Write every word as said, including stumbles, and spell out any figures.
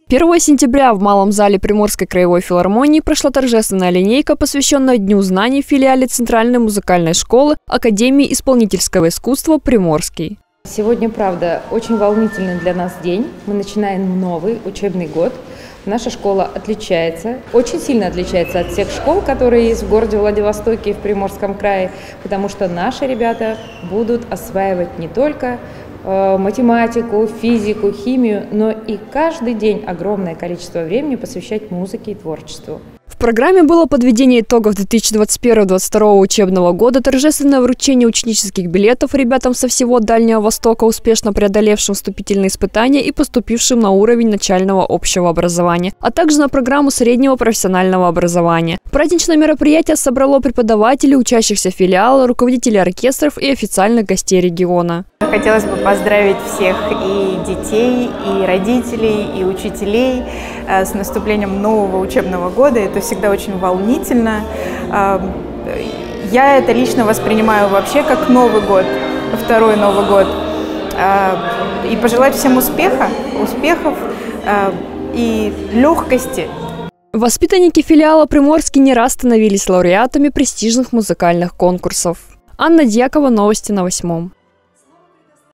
первого сентября в Малом зале Приморской краевой филармонии прошла торжественная линейка, посвященная Дню знаний в филиале Центральной музыкальной школы Академии исполнительского искусства «Приморский». Сегодня, правда, очень волнительный для нас день. Мы начинаем новый учебный год. Наша школа отличается, очень сильно отличается от всех школ, которые есть в городе Владивостоке и в Приморском крае, потому что наши ребята будут осваивать не только э, математику, физику, химию, но и каждый день огромное количество времени посвящать музыке и творчеству. В программе было подведение итогов две тысячи двадцать первого — две тысячи двадцать второго учебного года, торжественное вручение ученических билетов ребятам со всего Дальнего Востока, успешно преодолевшим вступительные испытания и поступившим на уровень начального общего образования, а также на программу среднего профессионального образования. Праздничное мероприятие собрало преподавателей, учащихся филиала, руководителей оркестров и официальных гостей региона. Хотелось бы поздравить всех и детей, и родителей, и учителей с наступлением нового учебного года. Это всегда очень волнительно. Я это лично воспринимаю вообще как Новый год, второй Новый год. И пожелать всем успеха, успехов и легкости. Воспитанники филиала «Приморский» не раз становились лауреатами престижных музыкальных конкурсов. Анна Дьякова, новости на восьмом.